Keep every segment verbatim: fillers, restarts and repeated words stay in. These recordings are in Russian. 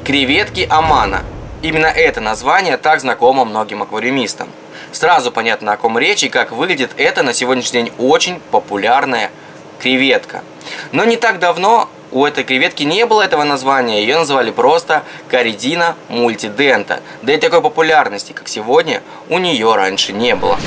Креветки Амана. Именно это название так знакомо многим аквариумистам. Сразу понятно, о ком речь и как выглядит эта на сегодняшний день очень популярная креветка. Но не так давно у этой креветки не было этого названия, ее называли просто Коридина мультидента. Да и такой популярности, как сегодня, у нее раньше не было.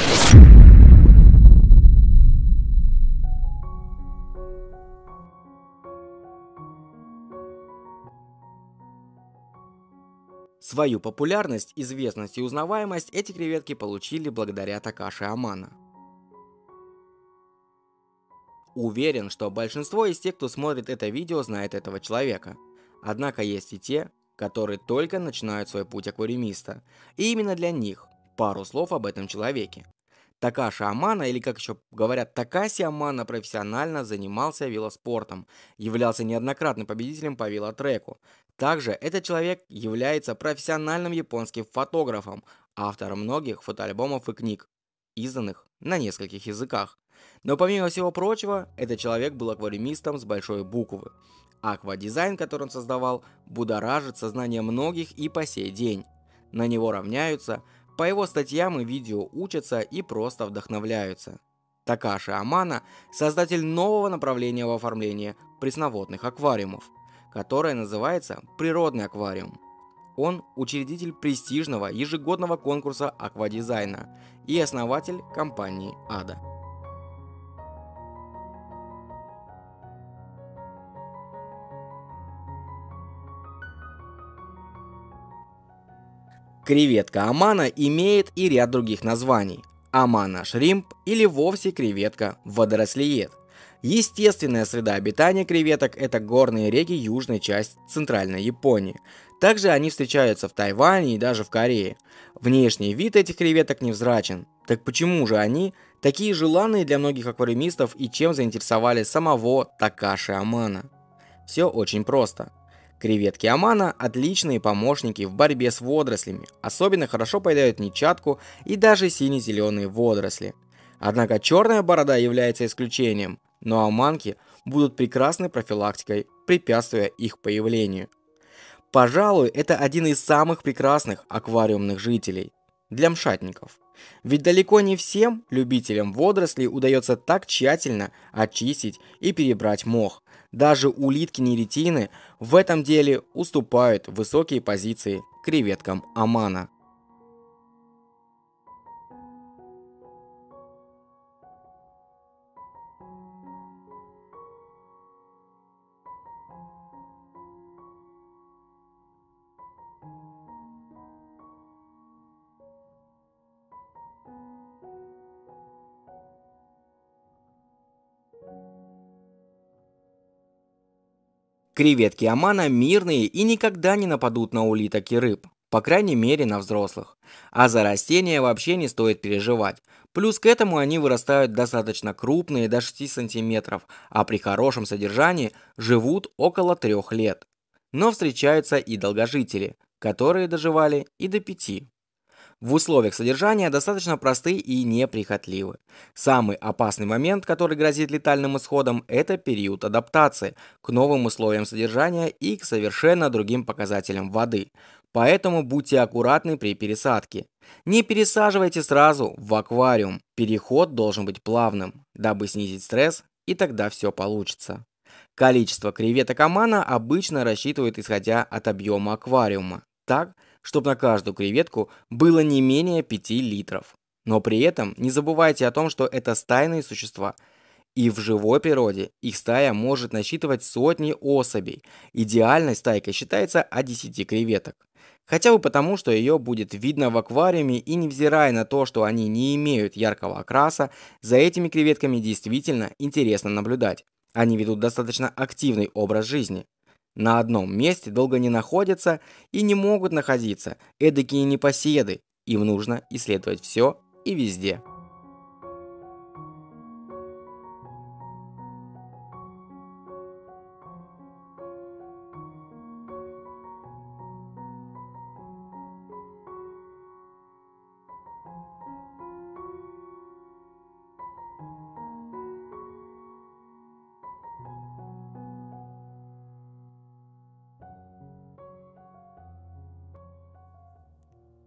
Свою популярность, известность и узнаваемость эти креветки получили благодаря Такаши Амано. Уверен, что большинство из тех, кто смотрит это видео, знает этого человека. Однако есть и те, которые только начинают свой путь аквариумиста. И именно для них пару слов об этом человеке. Такаши Амано, или как еще говорят Такаси Амано, профессионально занимался велоспортом, являлся неоднократным победителем по велотреку. Также этот человек является профессиональным японским фотографом, автором многих фотоальбомов и книг, изданных на нескольких языках. Но помимо всего прочего, этот человек был аквариумистом с большой буквы. Аквадизайн, который он создавал, будоражит сознание многих и по сей день. На него равняются, по его статьям и видео учатся и просто вдохновляются. Такаши Амано – создатель нового направления в оформлении пресноводных аквариумов, которое называется «Природный аквариум». Он учредитель престижного ежегодного конкурса аквадизайна и основатель компании ада. Креветка Амано имеет и ряд других названий. Амано шримп или вовсе креветка водорослиед. Естественная среда обитания креветок – это горные реки южной части центральной Японии. Также они встречаются в Тайване и даже в Корее. Внешний вид этих креветок невзрачен. Так почему же они такие желанные для многих аквариумистов и чем заинтересовали самого Такаши Амано? Все очень просто. Креветки Амано – отличные помощники в борьбе с водорослями, особенно хорошо поедают нетчатку и даже сине-зеленые водоросли. Однако черная борода является исключением, но аманки будут прекрасной профилактикой, препятствуя их появлению. Пожалуй, это один из самых прекрасных аквариумных жителей для мшатников. Ведь далеко не всем любителям водорослей удается так тщательно очистить и перебрать мох. Даже улитки-неретины в этом деле уступают высокие позиции креветкам Амано. Креветки Амано мирные и никогда не нападут на улиток и рыб, по крайней мере на взрослых. А за растения вообще не стоит переживать. Плюс к этому они вырастают достаточно крупные, до шести сантиметров, а при хорошем содержании живут около трех лет. Но встречаются и долгожители, которые доживали и до пяти. В условиях содержания достаточно просты и неприхотливы. Самый опасный момент, который грозит летальным исходом, это период адаптации к новым условиям содержания и к совершенно другим показателям воды. Поэтому будьте аккуратны при пересадке. Не пересаживайте сразу в аквариум. Переход должен быть плавным, дабы снизить стресс, и тогда все получится. Количество креветок Амано обычно рассчитывают исходя от объема аквариума. Так, чтобы на каждую креветку было не менее пяти литров. Но при этом не забывайте о том, что это стайные существа, и в живой природе их стая может насчитывать сотни особей. Идеальной стайкой считается от десяти креветок. Хотя бы потому, что ее будет видно в аквариуме, и невзирая на то, что они не имеют яркого окраса, за этими креветками действительно интересно наблюдать. Они ведут достаточно активный образ жизни. На одном месте долго не находятся и не могут находиться, эдакие непоседы. Им нужно исследовать все и везде.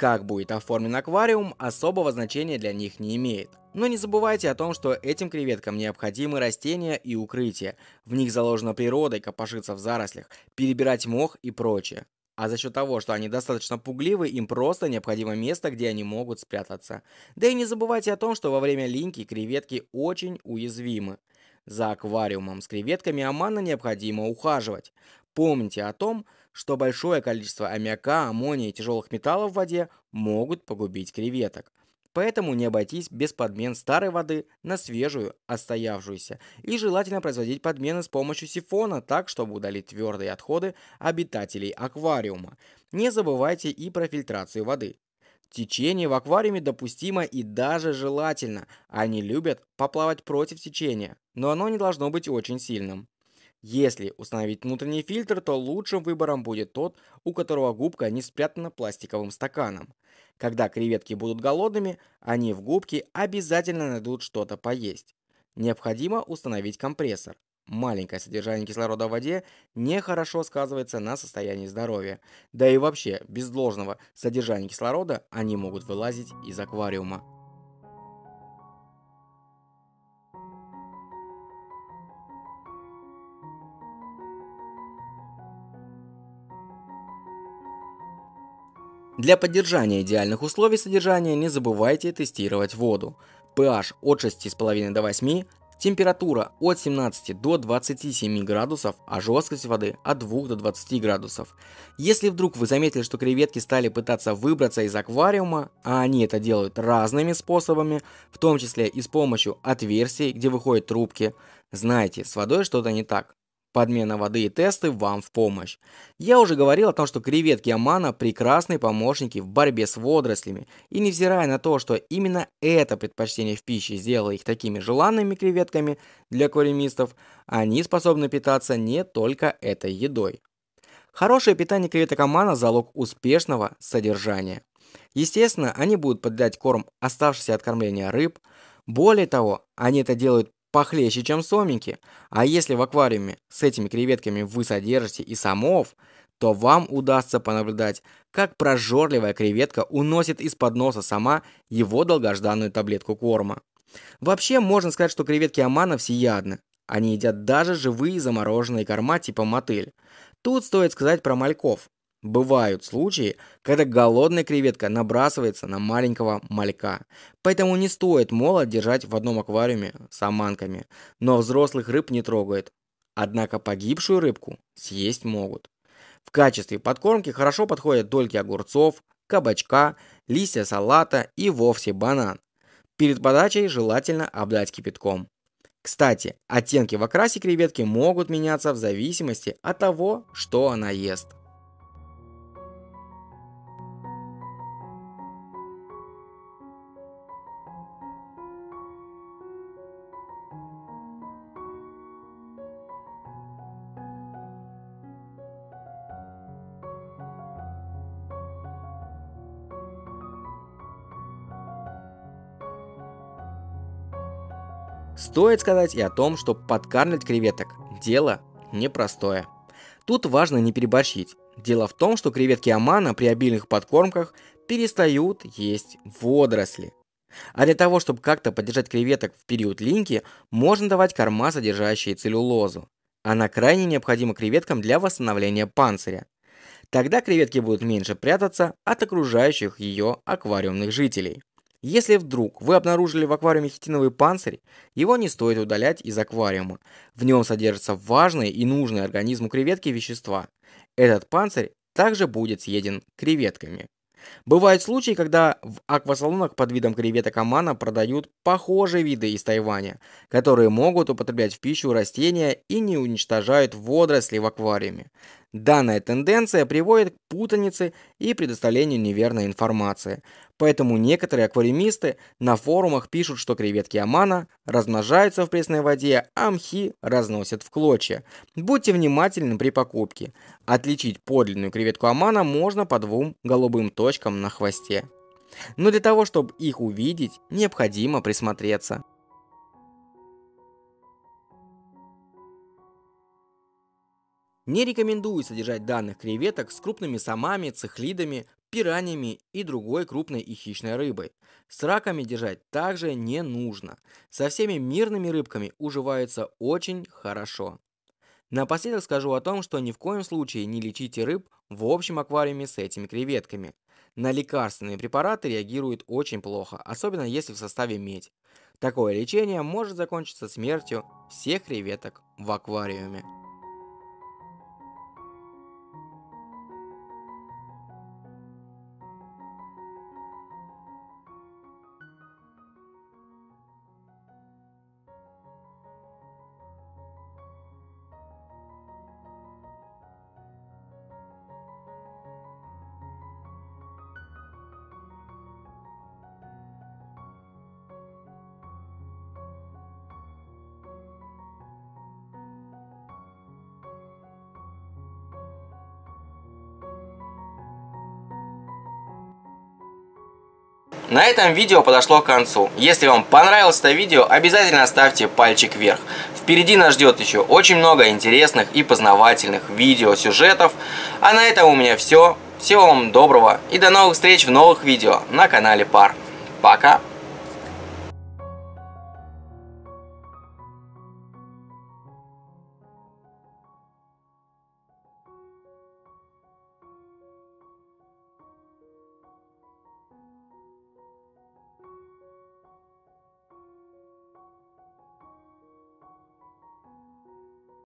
как будет оформлен аквариум, особого значения для них не имеет. Но не забывайте о том, что этим креветкам необходимы растения и укрытия. В них заложено природой копошиться в зарослях, перебирать мох и прочее. А за счет того, что они достаточно пугливы, им просто необходимо место, где они могут спрятаться. Да и не забывайте о том, что во время линьки креветки очень уязвимы. За аквариумом с креветками Амана необходимо ухаживать. Помните о том, что большое количество аммиака, аммония и тяжелых металлов в воде могут погубить креветок. Поэтому не обойтись без подмен старой воды на свежую, отстоявшуюся. И желательно производить подмены с помощью сифона, так, чтобы удалить твердые отходы обитателей аквариума. Не забывайте и про фильтрацию воды. Течение в аквариуме допустимо и даже желательно. Они любят поплавать против течения, но оно не должно быть очень сильным. Если установить внутренний фильтр, то лучшим выбором будет тот, у которого губка не спрятана пластиковым стаканом. Когда креветки будут голодными, они в губке обязательно найдут что-то поесть. Необходимо установить компрессор. Маленькое содержание кислорода в воде нехорошо сказывается на состоянии здоровья. Да и вообще, без должного содержания кислорода они могут вылазить из аквариума. Для поддержания идеальных условий содержания не забывайте тестировать воду. pH от шести и пяти до восьми, температура от семнадцати до двадцати семи градусов, а жесткость воды от двух до двадцати градусов. Если вдруг вы заметили, что креветки стали пытаться выбраться из аквариума, а они это делают разными способами, в том числе и с помощью отверстий, где выходят трубки, знайте, с водой что-то не так. Подмена воды и тесты вам в помощь. Я уже говорил о том, что креветки Амана прекрасные помощники в борьбе с водорослями, и невзирая на то, что именно это предпочтение в пище сделало их такими желанными креветками для аквариумистов, они способны питаться не только этой едой. Хорошее питание креветок Амана – залог успешного содержания. Естественно, они будут поддать корм оставшийся от кормления рыб. Более того, они это делают похлеще, чем сомики. А если в аквариуме с этими креветками вы содержите и самов, то вам удастся понаблюдать, как прожорливая креветка уносит из-под носа сама его долгожданную таблетку корма. Вообще, можно сказать, что креветки Амана всеядны. Они едят даже живые замороженные корма типа мотыль. Тут стоит сказать про мальков. Бывают случаи, когда голодная креветка набрасывается на маленького малька. Поэтому не стоит молот держать в одном аквариуме с аманками, но взрослых рыб не трогает. Однако погибшую рыбку съесть могут. В качестве подкормки хорошо подходят дольки огурцов, кабачка, листья салата и вовсе банан. Перед подачей желательно обдать кипятком. Кстати, оттенки в окрасе креветки могут меняться в зависимости от того, что она ест. Стоит сказать и о том, что подкармливать креветок – дело непростое. Тут важно не переборщить. Дело в том, что креветки Амана при обильных подкормках перестают есть водоросли. А для того, чтобы как-то поддержать креветок в период линьки, можно давать корма, содержащие целлюлозу. Она крайне необходима креветкам для восстановления панциря. Тогда креветки будут меньше прятаться от окружающих ее аквариумных жителей. Если вдруг вы обнаружили в аквариуме хитиновый панцирь, его не стоит удалять из аквариума. В нем содержатся важные и нужные организму креветки вещества. Этот панцирь также будет съеден креветками. Бывают случаи, когда в аквасалонах под видом креветок Амана продают похожие виды из Тайваня, которые могут употреблять в пищу растения и не уничтожают водоросли в аквариуме. Данная тенденция приводит к путанице и предоставлению неверной информации. Поэтому некоторые аквариумисты на форумах пишут, что креветки Амана размножаются в пресной воде, а мхи разносят в клочья. Будьте внимательны при покупке. Отличить подлинную креветку Амана можно по двум голубым точкам на хвосте. Но для того, чтобы их увидеть, необходимо присмотреться. Не рекомендую содержать данных креветок с крупными сомами, цихлидами, пираньями и другой крупной и хищной рыбой. С раками держать также не нужно. Со всеми мирными рыбками уживаются очень хорошо. Напоследок скажу о том, что ни в коем случае не лечите рыб в общем аквариуме с этими креветками. На лекарственные препараты реагируют очень плохо, особенно если в составе медь. Такое лечение может закончиться смертью всех креветок в аквариуме. На этом видео подошло к концу. Если вам понравилось это видео, обязательно ставьте пальчик вверх. Впереди нас ждет еще очень много интересных и познавательных видео-сюжетов. А на этом у меня все. Всего вам доброго и до новых встреч в новых видео на канале Пар. Пока!